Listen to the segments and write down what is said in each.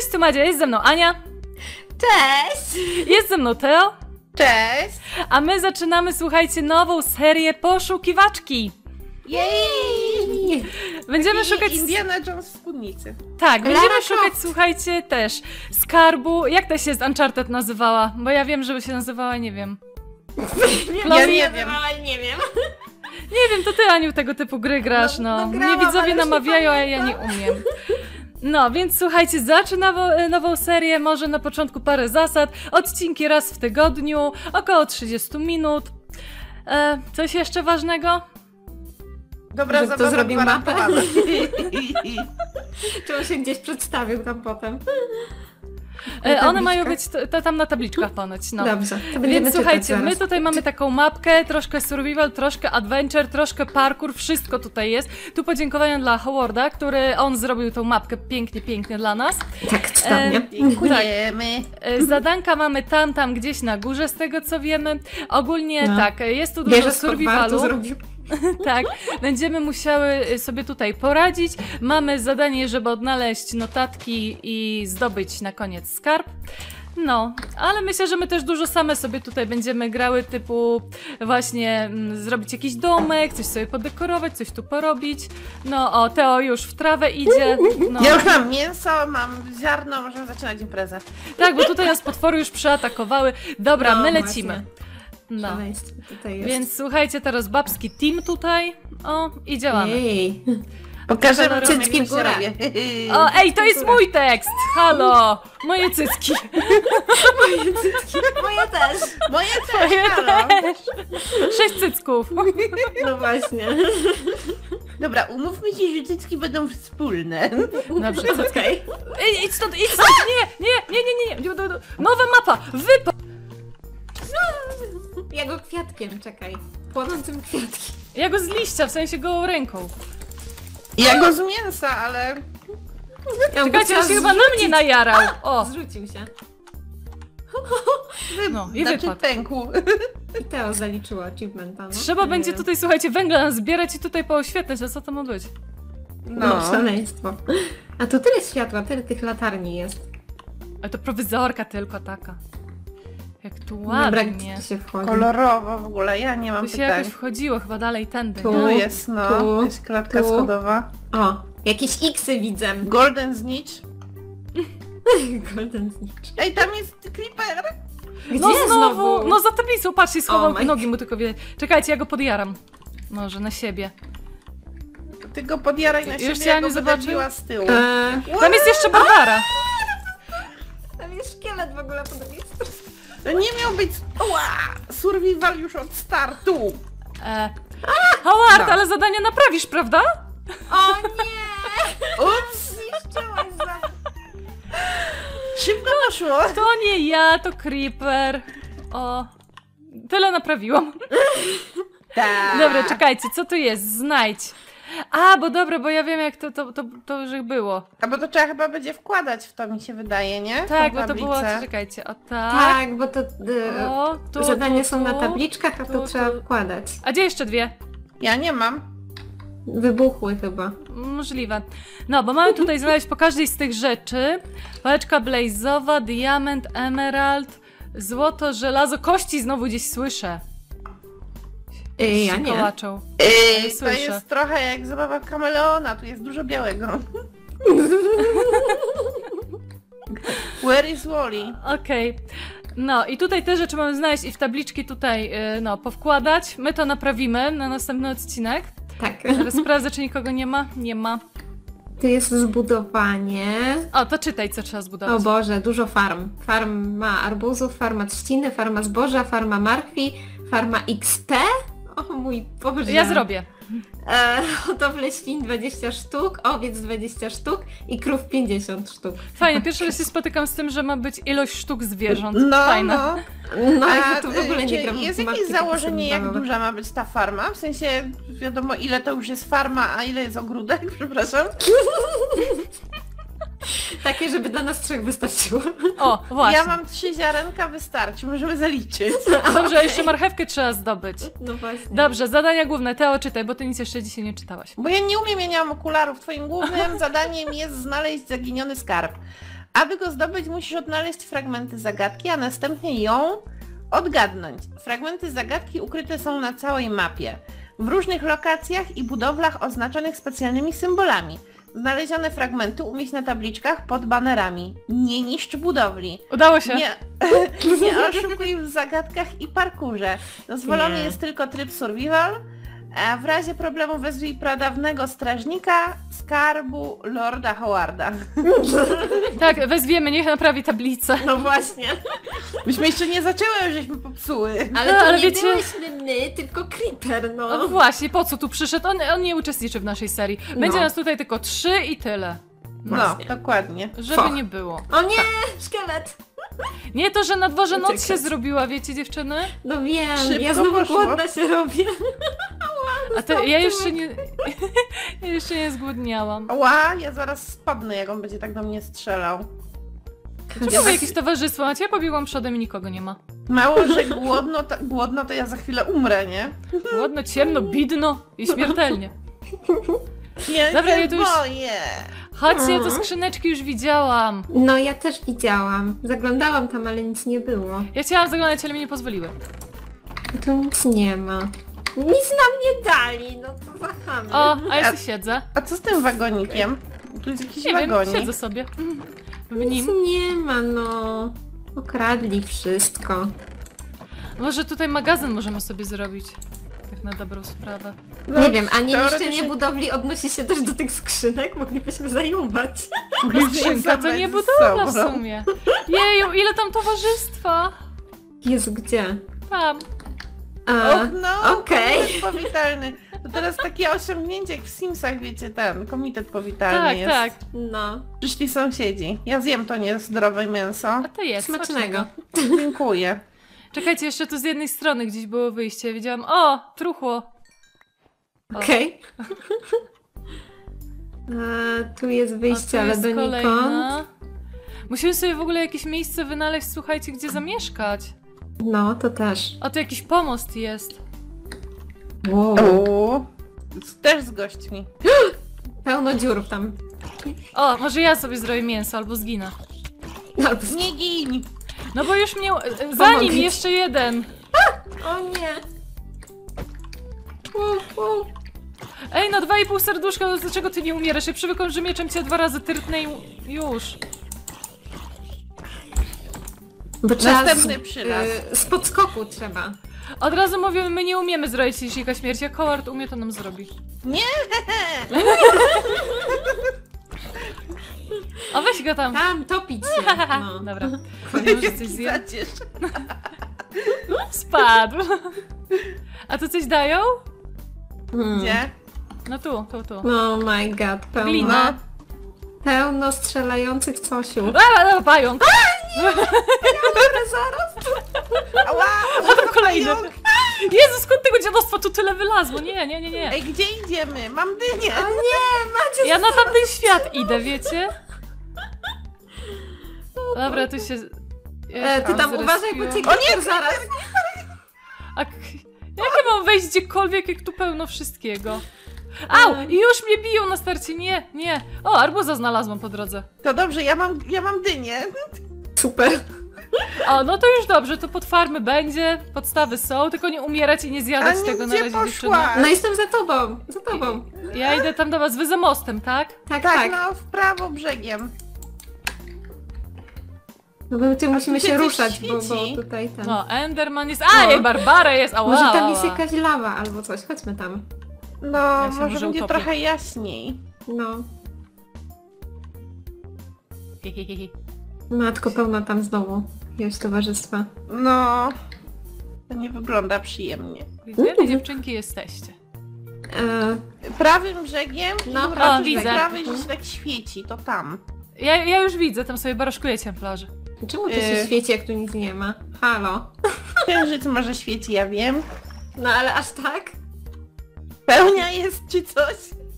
Cześć, tu Madzia, jest ze mną Ania. Cześć! Jest ze mną Teo. Cześć! A my zaczynamy, słuchajcie, nową serię Poszukiwaczki. Jej! Będziemy szukać... Indiana Jones w spódnicy. Tak, będziemy Lara szukać, Croft. słuchajcie, też skarbu. Jak to się z Uncharted nazywała? Bo ja wiem, żeby się nazywała, nie wiem. Ja nie wiem. Nie wiem. Nie wiem, to ty, Aniu, tego typu gry grasz, no. No grałam, Mnie widzowie ale już nie namawiają, a ja nie pamiętam. umiem. No, więc słuchajcie, zaczynamy nową serię, może na początku parę zasad, odcinki raz w tygodniu, około 30 minut. Coś jeszcze ważnego? Dobra Że kto zabawa zrobił mapę? gwarantowana. Czy on się gdzieś przedstawił tam potem? One mają być tam na tabliczkach ponoć, no. Dobrze, to będziemy Więc czytać słuchajcie, zaraz. my tutaj mamy taką mapkę, troszkę survival, troszkę adventure, troszkę parkour, wszystko tutaj jest. Tu podziękowania dla Howarda, który on zrobił tą mapkę pięknie dla nas. Tak, cudownie. Dziękujemy. Zadanka mamy tam gdzieś na górze, z tego co wiemy. Ogólnie No. tak, jest tu dużo Wierzę, skąd survivalu. zrobił. Tak, będziemy musiały sobie tutaj poradzić. Mamy zadanie, żeby odnaleźć notatki i zdobyć na koniec skarb. No, ale myślę, że my też dużo same sobie tutaj będziemy grały, typu właśnie zrobić jakiś domek, coś sobie podekorować, coś tu porobić. No, o, Teo już w trawę idzie. No. Ja już mam mięso, mam ziarno, możemy zaczynać imprezę. Tak, bo tutaj nas potwory już przeatakowały. Dobra, No, my lecimy. właśnie. No. Szaleństwo tutaj jest. Więc słuchajcie, teraz babski team tutaj. O, i działamy. Jej. Pokażemy wam, Cycki jak w to górę. się robi. O, ej, to jest mój tekst! Halo! Moje cycki. Moje też. Moje też, Moje halo. też. 6 cycków. No właśnie. Dobra, umówmy się, że cycki będą wspólne. Dobrze, cycki. Okej. Ej, idź stąd, idź stąd! Nie. Nowa mapa! Wypad! Ja go kwiatkiem, czekaj. Płonącym kwiatkiem. Ja go z liścia, w sensie gołą ręką. Ja go z mięsa, ale... Ja Czekajcie, on się chyba na mnie najarał. O, Zrzucił się. no i znaczy wypadł. pękł. I Teo zaliczyła achievementa, no. Trzeba będzie tutaj, słuchajcie, węgla zbierać i tutaj pooświetlać, a co to ma być? No, szaleństwo. A tu tyle światła, tyle tych latarni jest. Ale to prowizorka tylko taka. Jak tu Dobra, ładnie. gdzie tu się wchodzi? Kolorowo w ogóle, ja nie mam Tu się pytań. jakoś wchodziło, chyba dalej tędy. Tu. nie? Tu jest, no, Tu, jest klatka tu. schodowa. O, jakieś X-y widzę. Golden Snitch. Golden Snitch. Ej, tam jest creeper! Gdzie No znowu? znowu, no za tablicą, patrzcie, schował Oh my nogi mu tylko wie. Czekajcie, ja go podjaram. Może na siebie. Ty go podjaraj na Już siebie, cię ja Aniu go będę zobaczy? biła z tyłu. Tam jest jeszcze Barbara. Tam jest szkielet w ogóle po drugiej stronie. To nie miał być survival już od startu. Howard, No. ale zadania naprawisz, prawda? O nie! Ups! Zniszczyłaś za... Szybko poszło. To nie ja, to Creeper. O, tyle naprawiłam. Tak. Dobra, czekajcie, co tu jest? Znajdź. A, bo dobra, bo ja wiem jak to już było. A bo to trzeba chyba będzie wkładać w to, mi się wydaje, nie? W tą Tak, bo to było, tablicę. czekajcie, o tak. Tak, bo to O, tu, zadania tu, są na tu. tabliczkach, a tu, to trzeba tu. wkładać. A gdzie jeszcze dwie? Ja nie mam. Wybuchły chyba. Możliwe. No, bo mamy tutaj znaleźć po każdej z tych rzeczy. Pałeczka blaze'owa, diament, emerald, złoto, żelazo, kości znowu gdzieś słyszę. Ja Się nie. kołaczą. To słyszę. jest trochę jak zabawa kameleona, tu jest dużo białego. Where is Wally? Okej. No i tutaj te rzeczy mamy znaleźć i w tabliczki tutaj, no, powkładać. My to naprawimy na następny odcinek. Tak. Teraz sprawdzę, czy nikogo nie ma. Nie ma. Tu jest zbudowanie. O, to czytaj, co trzeba O zbudować. Boże, dużo farm. Farma arbuzów, farma trzciny, farma zboża, farma markwi, farma XP. O mój Boże. Ja zrobię. Hodowlę świń 20 sztuk, owiec 20 sztuk i krów 50 sztuk. Fajnie, pierwszy raz się spotykam z tym, że ma być ilość sztuk zwierząt. No, Fajne. no. No A ja tu w ogóle czy nie gram. jest w jakieś marki założenie, jak zabawowe. duża ma być ta farma? W sensie wiadomo ile to już jest farma, a ile jest ogródek, przepraszam. Takie, żeby dla nas trzech wystarczyło. O, właśnie. Ja mam 3 ziarenka, wystarczy, możemy zaliczyć. Dobrze, jeszcze marchewkę trzeba zdobyć. No właśnie. Dobrze, zadania główne. Teo, czytaj, bo ty nic jeszcze dzisiaj nie czytałaś. Bo ja nie umiem, ja nie mam okularów. Twoim głównym zadaniem jest znaleźć zaginiony skarb. Aby go zdobyć, musisz odnaleźć fragmenty zagadki, a następnie ją odgadnąć. Fragmenty zagadki ukryte są na całej mapie, w różnych lokacjach i budowlach oznaczonych specjalnymi symbolami. Znalezione fragmenty umieść na tabliczkach pod banerami. Nie niszcz budowli. Udało się. Nie oszukuj w zagadkach i parkurze. Dozwolony jest tylko tryb survival. A w razie problemu wezwij pradawnego strażnika skarbu Lorda Howarda. Tak, wezwiemy, niech naprawi tablicę. No właśnie. Myśmy jeszcze nie zaczęły, już żeśmy popsuły. Ale to ale nie wiecie- byłyśmy my, tylko Creeper, No no. właśnie, po co tu przyszedł? On nie uczestniczy w naszej serii. Będzie No. nas tutaj tylko 3 i tyle. No, dokładnie. Żeby Fuck. nie było. O nie, szkielet. Nie to, że na dworze noc się Czekać. zrobiła, wiecie dziewczyny? No wiem, Szybko ja znowu poszło. głodna się robię. A to ja jeszcze nie... ja jeszcze nie zgłodniałam. Ła, ja zaraz spadnę, jak on będzie tak do mnie strzelał. Czemu wy jakieś towarzystwo macie? Ja pobiegłam przodem i nikogo nie ma. Mało, że głodno, to ja za chwilę umrę, nie? Ładno, ciemno, bidno i śmiertelnie. Ja Dobra, się ja tu już- boję. Chodźcie, ja te skrzyneczki już widziałam. No ja też widziałam. Zaglądałam tam, ale nic nie było. Ja chciałam zaglądać, ale mi nie pozwoliły. Tu nic nie ma. Nic nam nie dali, no to wahamy. O, a ja tu siedzę. A co z tym wagonikiem? Tu jest jakiś Nie wiem, wagonik. siedzę sobie. W Nic nim. nie ma, no. Okradli wszystko. Może tutaj magazyn możemy sobie zrobić. Tak na dobrą sprawę. No, Nie wiem, a nie teoretycznie- niszczenie budowli odnosi się też do tych skrzynek? Moglibyśmy zajmować. Skrzynka to nie budowla w sumie. Jeju, ile tam towarzystwa. Jezu, gdzie? Tam. A, Och, no, okej. komitet powitalny. To teraz takie osiągnięcie jak w Simsach, wiecie, ten komitet powitalny Tak, jest. tak. No. Przyszli sąsiedzi. Ja zjem to niezdrowe mięso. A to jest. Smacznego. Dziękuję. Czekajcie, jeszcze tu z jednej strony gdzieś było wyjście. Widziałam, o, truchło. Okej. Tu jest O, tu wyjście, ale jest donikąd. kolejna. Musimy sobie w ogóle jakieś miejsce wynaleźć, słuchajcie, gdzie zamieszkać. No, to też. O, tu jakiś pomost jest. Wow. Uuu. Też z gośćmi. Pełno dziur tam. O, może ja sobie zrobię mięso albo zginę. Albo Nie gin! No bo już mnie... Za nim Pomogę. jeszcze jeden. O nie. Ej, no 2,5 serduszka, no dlaczego ty nie umierasz? Ja przywykłam, że mieczem cię 2 razy tyrtnę i już. Bo trzeba Następny przylas. z podskoku trzeba. Od razu mówię, my nie umiemy zrobić licznika śmierci, jak Howard umie, to nam zrobi. Nie! O, weź go tam. Tam, topić się. No. Dobra. Może coś zjem? Zacież. Spadł. A to coś dają? Gdzie? No tu. Oh my god, pełno. Glina. Pełno strzelających cosiów. A, pająk. Ała! A to kolejny. Jezu, skąd tego dziadostwa tu tyle wylazło? Nie. Ej, gdzie idziemy? Mam dynię! O nie, macie Ja na tamten świat idę, wiecie? Dobra, tu się... Ty tam uważaj, bo cię Creeper zaraz. A jak ja mam wejść gdziekolwiek, jak tu pełno wszystkiego? Au! I już mnie biją na starcie, nie. O, arbuza znalazłam po drodze. To dobrze, ja mam dynię. Super. O, no to już dobrze, to pod farmy będzie, podstawy są, tylko nie umierać i nie A zjadać nie, tego na gdzie razie, dziewczyny. poszła? No jestem za tobą, za tobą. Ja idę tam do was, wy za mostem, tak? Tak, Tak, tak. no w prawo brzegiem. No bo tu musimy tu się się coś ruszać, bo świeci. tutaj ten... No, Enderman jest... A, i Barbara jest, ała! Może tam jest jakaś lawa albo coś, chodźmy tam. No, się może może będzie utopię. trochę jaśniej. No. Matko, pełno tam znowu jakiegoś towarzystwa. No, to nie wygląda przyjemnie. Gdzie wy dziewczynki jesteście? Prawym brzegiem, No, dobra, o, tu widzę. tak prawej, że się tak świeci, to tam. Ja już widzę, tam sobie baroszkujecie na plaży. Czemu to się świeci, jak tu nic nie ma? Halo? Księżyc może świeci, ja wiem. No ale aż tak? Pełnia jest czy coś?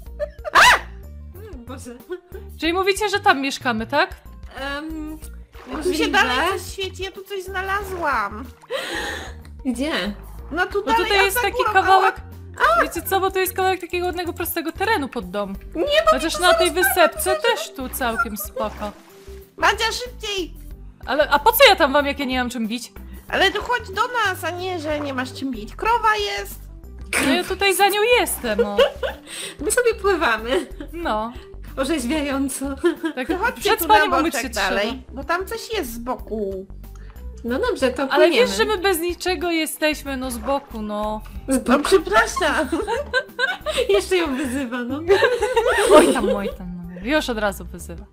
Boże. Czyli mówicie, że tam mieszkamy, tak? Tu się dalej coś świeci, ja tu coś znalazłam. Gdzie? No tu Bo dalej, tutaj a jest za taki górą, kawałek... Wiecie co, bo to jest kawałek takiego ładnego, prostego terenu pod dom. Nie, bo Chociaż na tej wysepce też tu całkiem spoko. Madzia, szybciej! A po co ja tam wam, jak ja nie mam czym bić? Ale tu chodź do nas, a nie, że nie masz czym bić. Krowa jest! No ja tutaj za nią jestem, o. My sobie pływamy. No. Orzeźwiająco. Tak, Chodźcie przed tu na spaniem umyć się boczek dalej, trzeba. bo tam coś jest z boku. No dobrze, to Ale płyniemy. wiesz, że my bez niczego jesteśmy, no z boku, no. Z No boku. przepraszam. Jeszcze ją wyzywa, no. Oj tam, no. Już od razu wyzywa.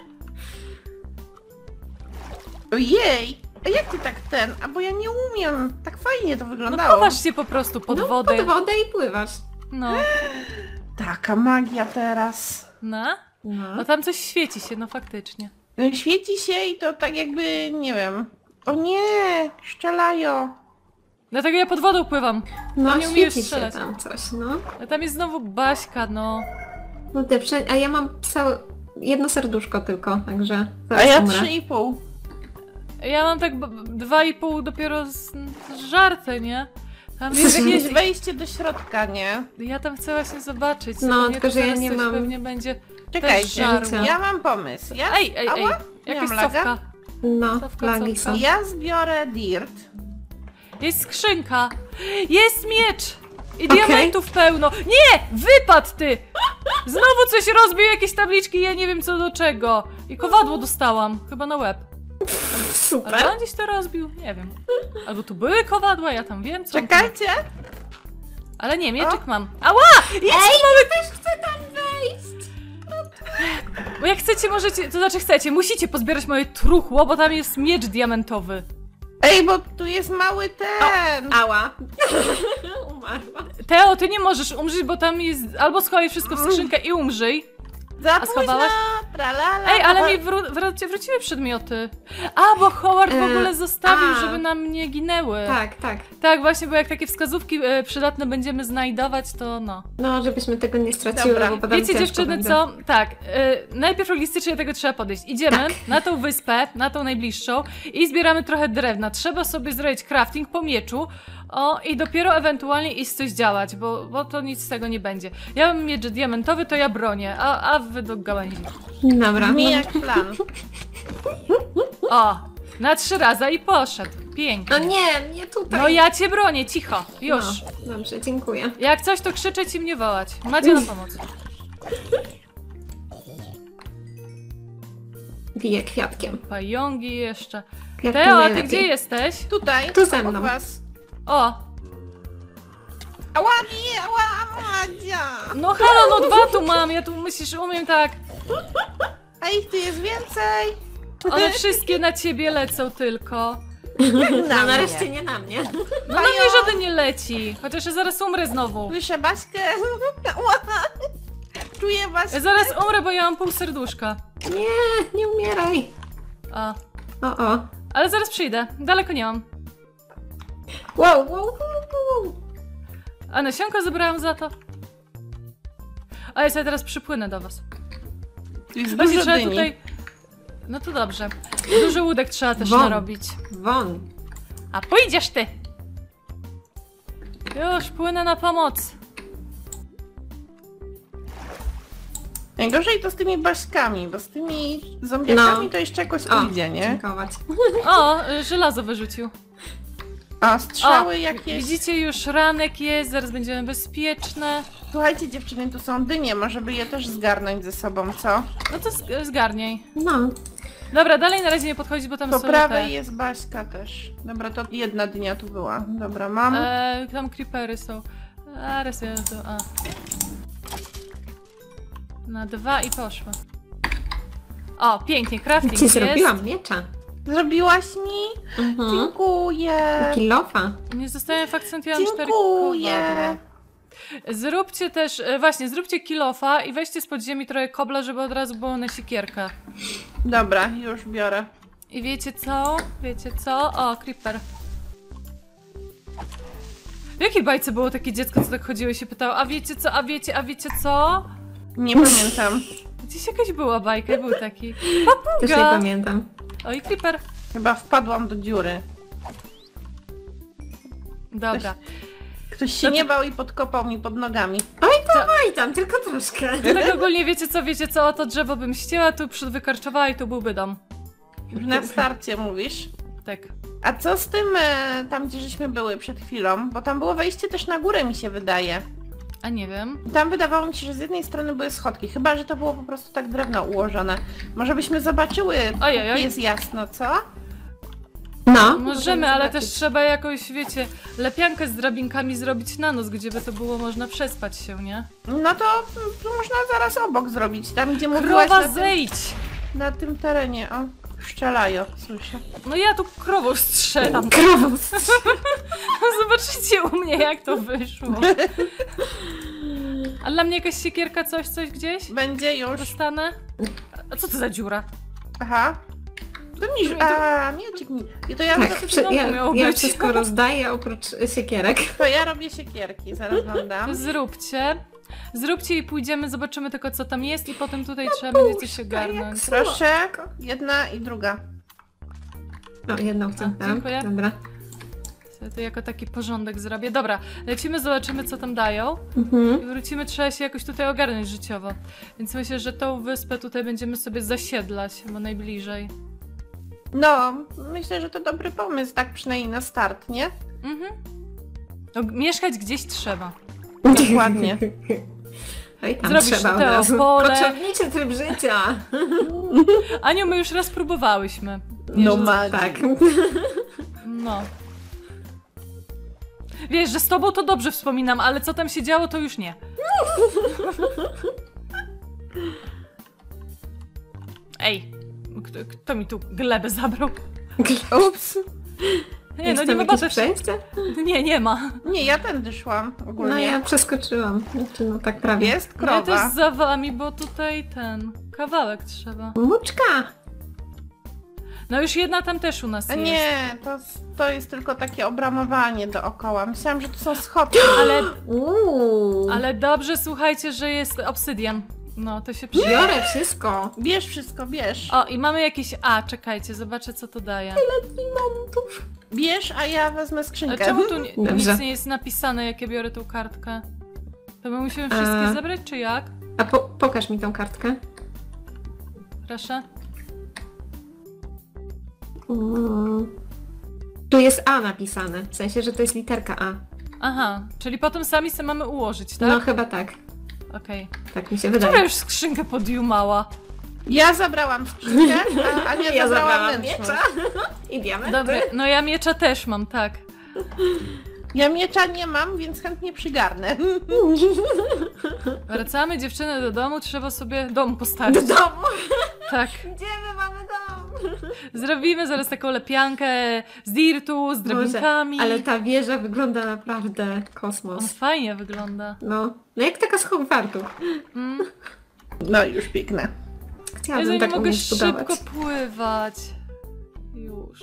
Ojej! A jak ty tak A bo ja nie umiem. Tak fajnie to No wyglądało. chowasz się po prostu pod No, wodę. pod wodę i pływasz. No. Taka magia teraz. No? No. No tam coś świeci się, no faktycznie. Świeci się i to tak jakby, nie wiem. O nie! Strzelają. Dlatego ja pod wodą pływam. No, nie umiesz świeci się strzelać. tam coś, no. A tam jest znowu Baśka, no. No a ja mam jedno serduszko tylko, także A zaraz ja umrę. 3,5. Ja mam tak 2,5 dopiero z żarty, nie? Tam Jest jest jakieś jakieś... wejście do środka, nie? Ja tam chcę właśnie zobaczyć. No, Pewnie tylko że ja teraz nie coś mam- Pewnie będzie Czekajcie, żarło. ja mam pomysł. Ej, Ała? jakaś Miałam laga? cofka. No, Cofka, flagi cofka. są. Ja zbiorę dirt. Jest skrzynka. Jest miecz. I Okej. diamentów pełno. Nie! Wypadł ty! Znowu coś rozbił, jakieś tabliczki, ja nie wiem co do czego. I kowadło dostałam. Chyba na łeb. Super. Ale on gdzieś to rozbił? Nie wiem. Albo tu były kowadła, ja tam wiem co. Czekajcie! Ale nie, mieczyk mam. Ała! Ej, ja też chcę tam wejść! Bo jak chcecie, możecie, to znaczy chcecie, musicie pozbierać moje truchło, bo tam jest miecz diamentowy. Ej, bo tu jest mały ten! Ała. Umarła. Teo, ty nie możesz umrzeć, bo tam jest... Albo schowaj wszystko w skrzynkę i umrzyj. Za A późno! schowałaś? Tralala. Ej, ale mi wróciły przedmioty. A, bo Howard w ogóle zostawił, a. żeby nam nie ginęły. Tak, tak. Tak, właśnie, bo jak takie wskazówki przydatne będziemy znajdować, to no. No, żebyśmy tego nie straciły, Dobra. bo potem Wiecie ciężko dziewczyny będzie. co? Tak, najpierw logistycznie do tego trzeba podejść. Idziemy Tak. na tą wyspę, na tą najbliższą i zbieramy trochę drewna. Trzeba sobie zrobić crafting po mieczu, o, i dopiero ewentualnie iść coś działać, bo to nic z tego nie będzie. Ja mam miecz diamentowy, to ja bronię, a wy do gałęzi. Dobra. Mi No, jak plan. O, na 3 razy i poszedł. Pięknie. no nie tutaj. No ja cię bronię, cicho, już. No, dobrze, dziękuję. Jak coś, to krzyczeć i mnie wołać. Macie na pomoc. Biję kwiatkiem. Pajągi jeszcze. Kwiatkiem Teo, a ty najlepiej. gdzie jesteś? Tutaj, Tu ze obok mną. was. O, Ała, nie, ała, Madzia! no halo, no 2 tu mam, ja tu myślisz, umiem tak. A ich tu jest więcej! One wszystkie na ciebie lecą tylko. No Na nareszcie mnie. nie na mnie. No na mnie żaden nie leci. Chociaż ja zaraz umrę znowu. Słyszę Baśkę. Ała. Czuję was. Ja zaraz umrę, bo ja mam pół serduszka. Nie umieraj. A. O. Ale zaraz przyjdę. Daleko nie mam. Wow. A nasionko zebrałam za to. A ja sobie teraz przypłynę do was. Tu jest Właśnie dużo trzeba dyni. tutaj... No to dobrze. Dużo łódek trzeba też Won. narobić. Won. A pójdziesz ty! Już, płynę na pomoc. Najgorzej to z tymi Baśkami, bo z tymi zombiakami No. to jeszcze jakoś O, pójdzie, nie? dziękować. O, żelazo wyrzucił. A strzały O, jakieś. widzicie, już ranek jest, zaraz będziemy bezpieczne. Słuchajcie dziewczyny, tu są dynie, może by je też zgarnąć ze sobą, co? No to zgarniaj. No. Dobra, dalej na razie nie podchodzić, bo tam Po są prawej te... jest Baśka też. Dobra, to jedna dynia tu była. Dobra, mam. Tam creepery są. A, raz ja to... A. Na 2 i poszło. O, pięknie, crafting Ci jest. zrobiłam miecza. Zrobiłaś mi? Mhm. Dziękuję. Kilofa. Nie zostałem fakcentowałam 4 Dziękuję. kowadła. Zróbcie też, właśnie, zróbcie kilofa i weźcie z podziemi trochę kobla, żeby od razu było na sikierkę. Dobra, już biorę. I wiecie co? Wiecie co? O, creeper. W jakiej bajce było takie dziecko, co tak chodziło i się pytało, a wiecie co, a wiecie co? Nie pamiętam. Gdzieś jakaś była bajka, był taki. Też nie Papuga! pamiętam. Oj, creeper. Chyba wpadłam do dziury. Dobra. Ktoś się No to- nie bał i podkopał mi pod nogami. Oj, tam tylko troszkę. No tak ogólnie wiecie co, to drzewo bym ścięła, tu przód wykarczowała i tu byłby dom. Już na starcie mówisz. Tak. A co z tym, tam gdzie żeśmy były przed chwilą? Bo tam było wejście też na górę, mi się wydaje. A nie wiem. Tam wydawało mi się, że z jednej strony były schodki, chyba że to było po prostu tak drewno ułożone. Może byśmy zobaczyły, Ojej. jest jasno, co? No. Możemy, ale też zobaczyć. trzeba jakoś, wiecie, lepiankę z drabinkami zrobić na noc, gdzie by to było można przespać się, nie? No to można zaraz obok zrobić, tam gdzie mówiłaś Krowa, zejdź! na tym terenie. O, strzelają, słyszę. No ja tu krową strzelam. Krową. Zobaczycie u mnie, jak to wyszło. A dla mnie jakaś siekierka, coś gdzieś? Będzie już. Dostanę? A co to za dziura? Aha. To mi... A, miecik mi... I to ja, Tak, znowu miało ja być. wszystko rozdaję oprócz siekierek. to ja robię siekierki, zaraz wam dam. Zróbcie i pójdziemy, zobaczymy tylko co tam jest i potem tutaj trzeba będzie coś ogarnąć. Proszę, jedna i druga. No, jedną chcę. A, dziękuję. Dobra. Sobie to jako taki porządek zrobię. Dobra, lecimy, zobaczymy co tam dają. Mhm. I wrócimy, trzeba się jakoś tutaj ogarnąć życiowo. Więc myślę, że tą wyspę tutaj będziemy sobie zasiedlać, bo najbliżej. No, myślę, że to dobry pomysł, tak przynajmniej na start, nie? Mhm. No, mieszkać gdzieś trzeba. Dokładnie. Oj, tam Zrobisz trzeba od te razu. opole. Potrzebniczy tryb życia. Aniu, my już raz próbowałyśmy. No że- ma. Tak. No. Wiesz, że z tobą to dobrze wspominam, ale co tam się działo, to już nie. Ej, kto mi tu glebę zabrał? Ups. Nie, Jest no nie tam ma jakieś też. przejście? Nie ma. Nie, ja tędy szłam ogólnie. No ja przeskoczyłam. Znaczy, no tak prawie. Jest No ja też krowa. za wami, bo tutaj ten kawałek trzeba. Muczka! No już jedna tam też u nas A jest. nie, to jest tylko takie obramowanie dookoła. Myślałam, że to są schodki. Ale dobrze, słuchajcie, że jest obsydian. No, to się przyda. Biorę wszystko. Bierz wszystko, bierz. O, i mamy jakieś... A, czekajcie, zobaczę co to daje. Bierz, a ja wezmę A skrzynkę. czemu tu nic Dobrze. nie jest napisane, jak ja biorę tą kartkę? To my musimy wszystkie zabrać, czy jak? A pokaż mi tą kartkę. Proszę. Tu jest A napisane. W sensie, że to jest literka A. Aha, czyli potem sami sobie mamy ułożyć, tak? No chyba tak. Okej. Tak mi się Która wydaje. już skrzynkę podjumała? Ja zabrałam skrzynkę, a Ania Ja zabrała zabrałam wnętrzną. miecza. I diamenty. Dobra, no ja miecza też mam, tak. Ja miecza nie mam, więc chętnie przygarnę. Wracamy dziewczyny do domu, trzeba sobie dom postawić. Do domu. Tak. Gdzie my mamy dom? Zrobimy zaraz taką lepiankę z dirtu, z drabinkami. Ale ta wieża wygląda naprawdę On kosmos. fajnie wygląda. No jak taka z Hogwartu. Mm. No już piękne. Ja Chciałabym nie tak mogę umieć budować. szybko pływać. Już.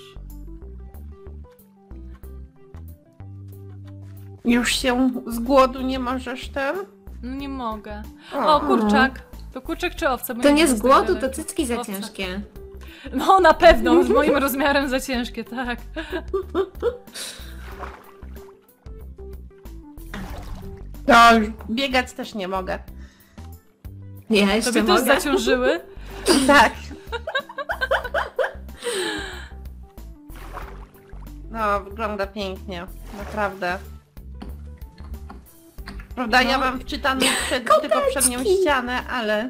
Już się z głodu nie możesz ten? No nie mogę. O, kurczak. To kurczak czy owca? Bo To nie wiem, z co tak głodu, dalej. to cycki za Owca. ciężkie. No na pewno, z moim rozmiarem za ciężkie, tak. No już biegać też nie mogę. Ja jeszcze Tobie też mogę. zaciążyły? Tak. No, wygląda pięknie. Naprawdę. Prawda, ja mam wczytaną tylko przednią ścianę, ale...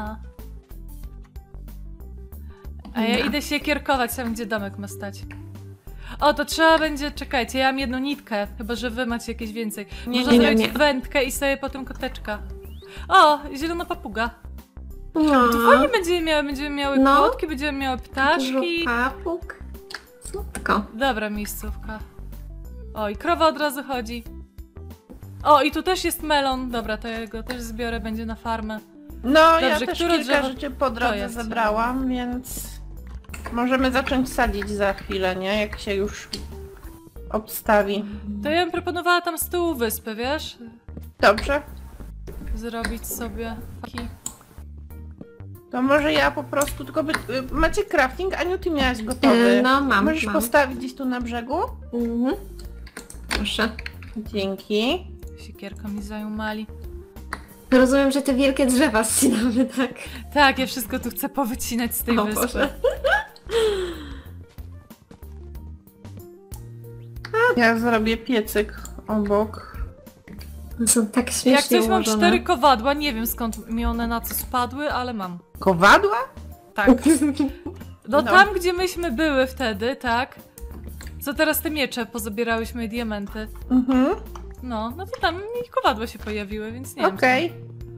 A ja idę się kierkować tam, gdzie domek ma stać. O, to trzeba będzie, czekajcie, ja mam jedną nitkę, chyba że wy macie jakieś więcej. Można zrobić wędkę i sobie potem koteczka. O, zielona papuga. No. To fajnie będziemy miały No. kotki, będziemy miały ptaszki. Dużo papug. Słodko. Dobra miejscówka. O, i krowa od razu chodzi. O, i tu też jest melon. Dobra, to ja go też zbiorę, będzie na farmę. No, ja Dobrze, też które kilka drzewo rzeczy po to drodze jest? zebrałam, więc... Możemy zacząć sadzić za chwilę, nie? Jak się już obstawi. To ja bym proponowała tam z tyłu wyspy, wiesz? Dobrze. Zrobić sobie taki... To może ja po prostu, tylko macie crafting? Aniu, ty miałaś gotowy. No mam. Możesz postawić gdzieś tu na brzegu? Mhm. Proszę. Dzięki. Siekierką mi zajumali. Rozumiem, że te wielkie drzewa zcinamy, tak? Tak, ja wszystko tu chcę powycinać z tej O wyspy. Boże. Ja zrobię piecyk obok. Są tak śmiesznie Jak coś mam ułożone. 4 kowadła, nie wiem skąd mi one na co spadły, ale mam. Kowadła? Tak. No No. tam, gdzie myśmy były wtedy, tak? Co teraz te miecze pozabierałyśmy i diamenty. Mhm. No to tam mi kowadła się pojawiły, więc nie wiem. Okej.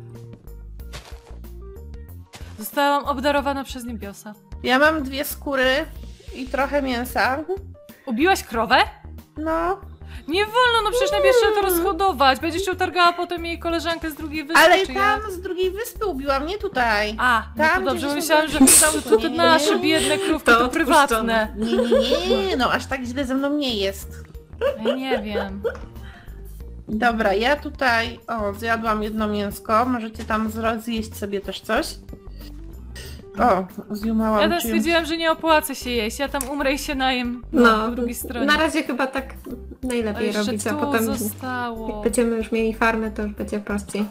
Zostałam obdarowana przez niebiosa. Ja mam 2 skóry i trochę mięsa. Ubiłaś krowę? No. Nie wolno, no przecież najpierw trzeba to rozhodować. Będziesz się utargała potem jej koleżankę z drugiej wyspy, Ale czy tam jak? z drugiej wyspy ubiłam, nie tutaj. A, no Tam, to gdzie dobrze, bo żeśmy myślałam, że byli. to te Nie, nasze nie. biedne krówki, To to prywatne. odpuszczone. Nie, no aż tak źle ze mną nie jest. Ja nie wiem. Dobra, ja tutaj, zjadłam jedno mięsko, możecie tam zjeść sobie też coś. O, zjumałam Ja też czymś. stwierdziłam, że nie opłaca się jeść. Ja tam umrę i się najem No, po drugiej stronie. na razie chyba tak A najlepiej jeszcze robić, a tu potem zostało. jak będziemy już mieli farmę, to już będzie prościej.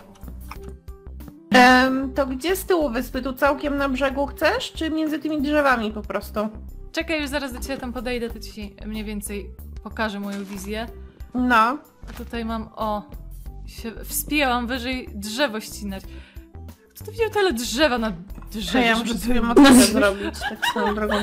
To gdzie z tyłu wyspy? Tu całkiem na brzegu chcesz, czy między tymi drzewami po prostu? Czekaj, już zaraz do ciebie tam podejdę, to ci mniej więcej pokażę moją wizję. No. A tutaj mam, się wspięłam wyżej drzewo ścinać. Kto to widział tyle drzewa na Że drzewie? ja żeby muszę sobie było? motylę zrobić, tak swoją drogą.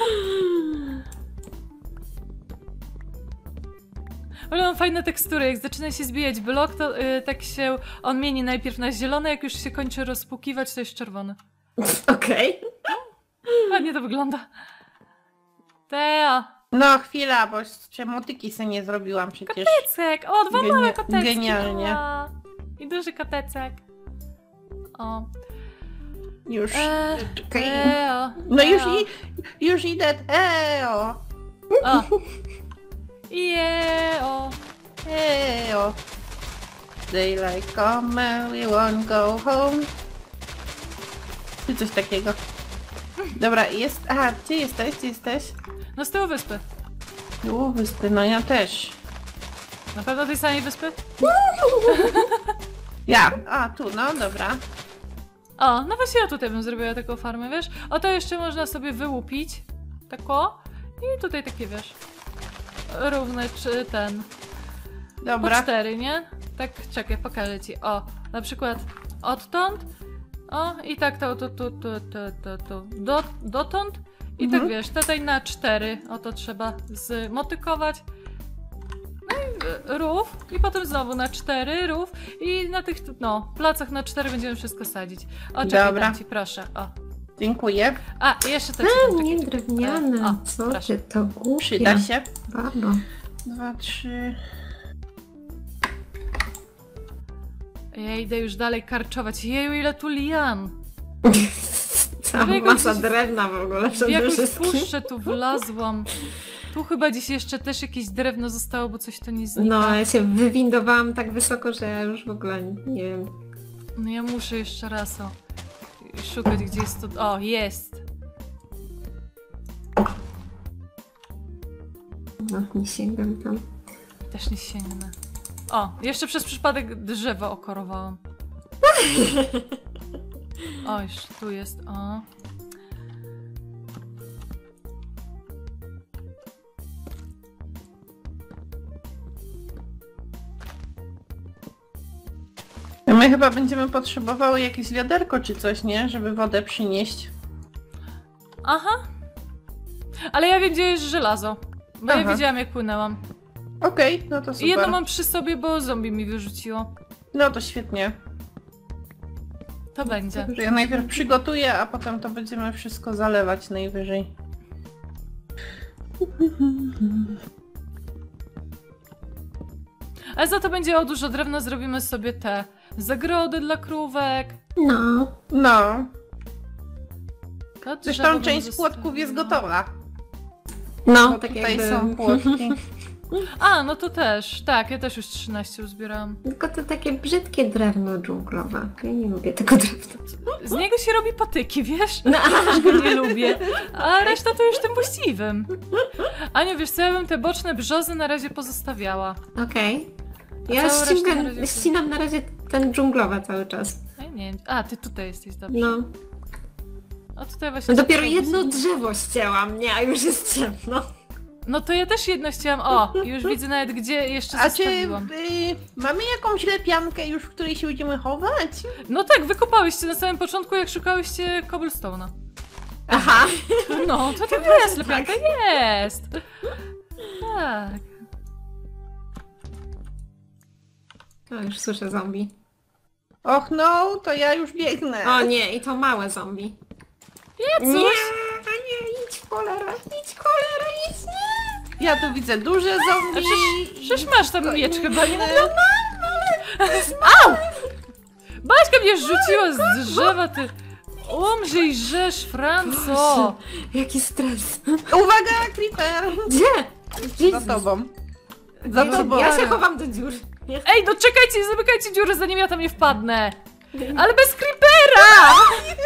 Ale mam fajne tekstury, jak zaczyna się zbijać blok, to tak się on mieni najpierw na zielone, jak już się kończy rozpukiwać, to jest czerwony. Okej. Ładnie to wygląda. Teo! No chwila, bo jeszcze motyki sobie nie zrobiłam przecież. Kotecek! O, 2 małe kotecki! Genialnie. O, i duży kotecek. O. Już. Czekaj. Teo! No Teo. już idę. Eo! O! Jeo! Eo! Daylight come, we won't go home. Czy coś takiego. Dobra, jest... Aha, gdzie jesteś? Gdzie jesteś? No z tyłu wyspy. Tu wyspy, no ja też. Na pewno tej samej wyspy? Ja. A, tu, no dobra. O, no właśnie ja tutaj bym zrobiła taką farmę, wiesz? O, to jeszcze można sobie wyłupić. Tak o. I tutaj takie, wiesz... Równy czy ten... Po Dobra. 4, nie? Tak, czekaj, pokażę ci. O, na przykład odtąd. O, i tak to dotąd. I tak wiesz, tutaj na 4. O, to trzeba zmotykować. No i rów. I potem znowu na 4 rów. I na tych, placach na 4 będziemy wszystko sadzić. O, czekaj, Dobra. dam ci, proszę. O. Dziękuję. A, i jeszcze to ci Nie drewniane, O, co proszę. ty to głupie. Przyda się. Babo. 2, 3... Ja idę już dalej karczować. Jeju, ile tu lian. Cała Jak masa gdzieś- drewna w ogóle W przede jakąś wszystkim. puszczę tu wlazłam. Tu chyba dziś jeszcze też jakieś drewno zostało, bo coś to nie znika. No, ja się wywindowałam tak wysoko, że ja już w ogóle nie wiem. No ja muszę jeszcze raz szukać, gdzie jest to... O, jest! No, nie sięgam tam. Też nie sięgnę. O, jeszcze przez przypadek drzewo okorowałam. O, jeszcze tu jest, o. My chyba będziemy potrzebowały jakieś wiaderko czy coś, nie? Żeby wodę przynieść. Aha! Ale ja wiem, gdzie jest żelazo. Bo ja Aha. widziałam, jak płynęłam. Okej, no to super. I jedno mam przy sobie, bo zombie mi wyrzuciło. No to świetnie. To będzie. Że ja najpierw przygotuję, a potem to będziemy wszystko zalewać najwyżej. Ale za to będzie dużo drewna, zrobimy sobie te zagrody dla krówek. No. No. To drzewo Zresztą bym część zostawiła. płotków jest gotowa. No, Bo tak tutaj jakby... są płotki. A, no to też. Tak, ja też już 13 uzbierałam. Tylko to takie brzydkie drewno dżunglowe. Ja nie lubię tego drewna. Z niego się robi patyki, wiesz? No, Też go nie lubię. A reszta to już tym właściwym. Aniu, wiesz co, ja bym te boczne brzozy na razie pozostawiała. okej. A Ja całą resztę na razie- ścinam na razie ten dżunglowy cały czas. A, nie wiem. A, ty tutaj jesteś, dobrze. No. A tutaj właśnie... No dopiero jedno drzewo ścięłam, nie, a już jest ciemno. No to ja też jedno chciałam. O, już widzę nawet gdzie jeszcze A czy zostawiłam. mamy jakąś lepiankę już, w której się będziemy chować? No tak, wykopałyście na samym początku, jak szukałyście cobblestone'a. Aha. No, to jest lepianka, jest. Tak. O, już słyszę zombie. Och no, to ja już biegnę. O nie, i to małe zombie. Ja Nie, coś. nie, idź cholera, idź, nie. Ja tu widzę duże zombie. Przecież masz tam miecz chyba, nie? No, Au! Baśka mnie rzuciła z drzewa, ty. Umrzyj, rzesz, Franco! Jaki stres. Uwaga, creeper! Gdzie? Za tobą. Za Ja, tobą. ja się chowam do dziur. Ej, no czekajcie, nie zamykajcie dziury, zanim ja tam nie wpadnę! Ale bez creepera!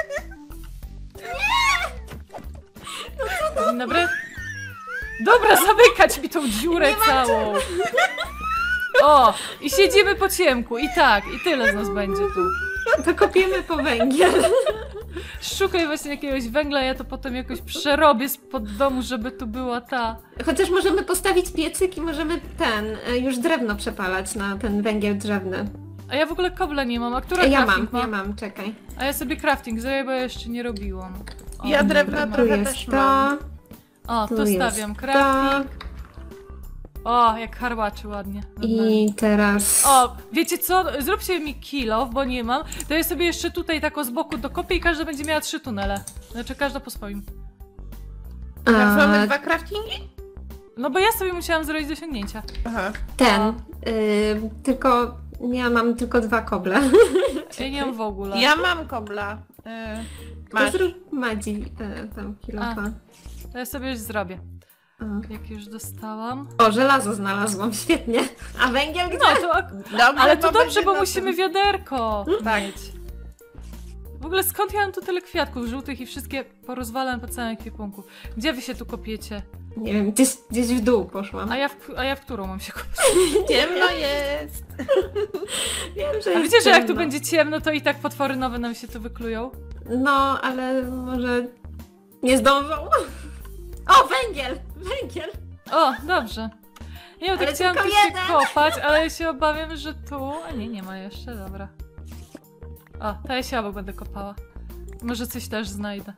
Dzień dobry. Dobra, zamykać mi tą dziurę całą. O, i siedzimy po ciemku. I tak, i tyle z nas będzie tu. To kopiemy po węgiel. Szukaj właśnie jakiegoś węgla, ja to potem jakoś przerobię spod domu, żeby tu była ta... Chociaż możemy postawić piecyk i możemy już drewno przepalać na ten węgiel drzewny. A ja w ogóle kobla nie mam, a która Ja crafting ma? mam, czekaj. A ja sobie crafting zrobię, bo ja jeszcze nie robiłam. O, Ja drewna dobra, trochę Tu też jest mam. to. O, tu jest stawiam to. crafting. O, jak harłaczy ładnie. I teraz... O, wiecie co? Zróbcie mi kill off, bo nie mam. To ja sobie jeszcze tutaj tak o z boku dokopię i każda będzie miała 3 tunele. Znaczy każda po swoim. Tak, mamy 2 craftingi? No bo ja sobie musiałam zrobić dosiągnięcia. Aha. tylko... Ja mam tylko 2 koble. Ja nie mam w ogóle. Ja mam kobla. To Masz. zrób Madzi tam kilofa. To ja sobie już zrobię. O. Jak już dostałam. O, żelazo znalazłam, świetnie. A węgiel gdzie? No to Dobrze, ale to dobrze, będzie bo na musimy tym. wiaderko Tak. mieć. W ogóle skąd ja mam tu tyle kwiatków żółtych i wszystkie porozwalam po całym ekwipunku? Gdzie wy się tu kopiecie? Nie wiem, gdzieś w dół poszłam. A ja w którą mam się kopać? Ciemno jest. Wiem, że A jest wiecie, że jak tu ciemno. będzie ciemno, to i tak potwory nowe nam się tu wyklują? No, ale może nie zdążą. O, węgiel! Węgiel! O, dobrze. Nie, bo tak Ale chciałam tu tylko się jeden. kopać, ale ja się obawiam, że tu... A nie ma jeszcze, dobra. O, to ja się obok będę kopała. Może coś też znajdę.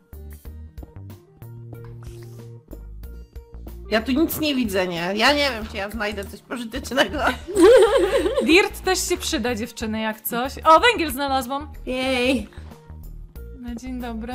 Ja tu nic nie widzę, nie? Ja nie wiem, czy ja znajdę coś pożytecznego. Dirt też się przyda, dziewczyny, jak coś. O, węgiel znalazłam! Jej! No, dzień dobry.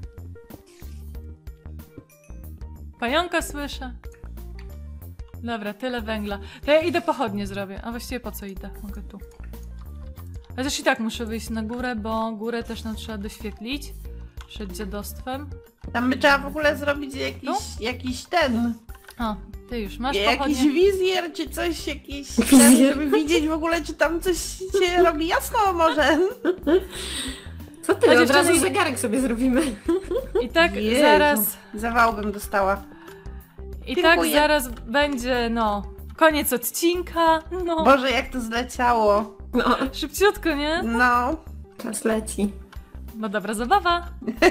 Pająka słyszę. Dobra, tyle węgla. To ja idę pochodnie zrobię. A właściwie po co idę? Mogę tu. Chociaż i tak muszę wyjść na górę, bo górę też nam trzeba doświetlić. Przed dziadostwem. Tam by trzeba w ogóle zrobić jakiś ten... O, ty już masz Jakiś pochodnie. wizjer, czy coś, jakiś Wizjer. ten, żeby widzieć w ogóle, czy tam coś się robi jasno może. Co ty? A Od dziewczyny- razu zegarek sobie zrobimy. I tak Jezu, zaraz... Zawał bym dostała. I Dziękuję. tak zaraz będzie, no... Koniec odcinka. No. Boże, jak to zleciało. No, Szybciutko, nie? No, czas leci. No dobra zabawa.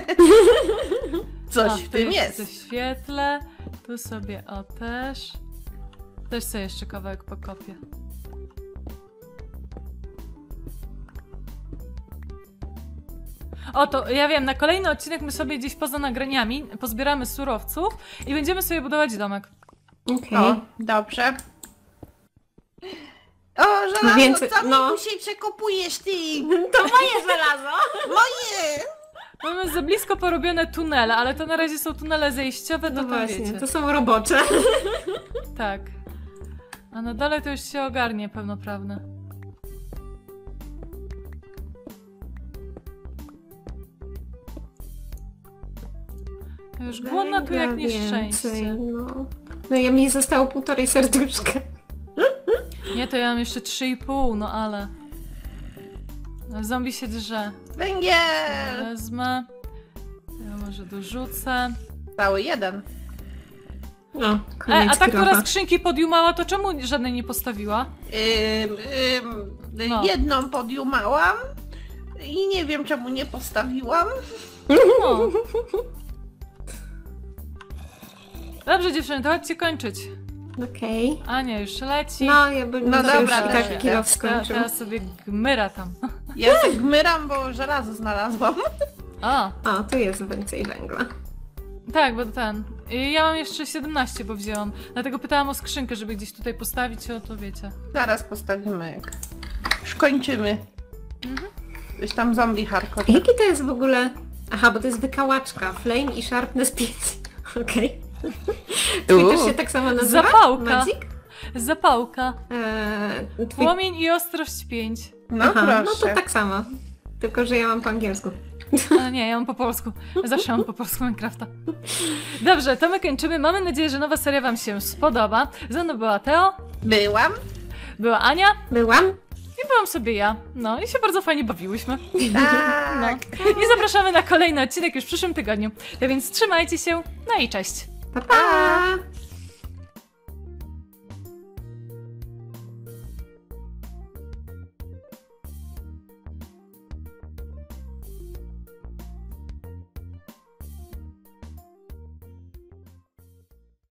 coś O, w tu tym jeszcze jest. coś świetle. Tu sobie o też. Też sobie jeszcze kawałek pokopię. O, to ja wiem, na kolejny odcinek my sobie gdzieś poza nagraniami pozbieramy surowców i będziemy sobie budować domek. Okej. O, dobrze. O, żelazo, Więcej- co mi no. dzisiaj przekopujesz ty? To moje żelazo! Moje! Mamy za blisko porobione tunele, ale to na razie są tunele zejściowe, to No tam właśnie, wiecie. to są robocze. Tak. A na dole to już się ogarnie pełnoprawne. Już głodna tu jak Węgla nieszczęście. więcej, No. No i mi zostało 1,5 serduszka. Nie, to ja mam jeszcze 3,5, no ale... Zombie się drze. Węgiel! Wezmę. Ja może dorzucę. Cały jeden. No, koniec A ta, która kilofa. skrzynki podjumała, to czemu żadnej nie postawiła? No. Jedną podjumałam i nie wiem czemu nie postawiłam. O. Dobrze dziewczyny, to chodźcie kończyć. Okej. Ania już leci. No, ja bym No już dobra, i też tak kilo teraz, skończył. teraz sobie gmyra tam. Ja się gmyram, bo żelazo znalazłam. O, O, tu jest więcej węgla. tak, bo ten. Ja mam jeszcze 17, bo wzięłam. Dlatego pytałam o skrzynkę, żeby gdzieś tutaj postawić, o to wiecie. Zaraz postawimy. Już kończymy. Coś tam zombie hardcore. Jaki to jest w ogóle... Aha, bo to jest wykałaczka. Flame i Sharpness 5. Okej. Twój też się tak samo nazywa? Zapałka. Magic? Zapałka. Twój... Płomień i ostrość 5. No Aha, proszę. no to tak samo. Tylko, że ja mam po angielsku. Ale nie, ja mam po polsku. Zawsze mam po polsku Minecrafta. Dobrze, to my kończymy. Mamy nadzieję, że nowa seria wam się spodoba. Ze mną była Teo, Byłam. była Ania Byłam? i byłam sobie ja. No i się bardzo fajnie bawiłyśmy. Tak. I zapraszamy na kolejny odcinek już w przyszłym tygodniu. Tak więc trzymajcie się, no i cześć! Pa, pa!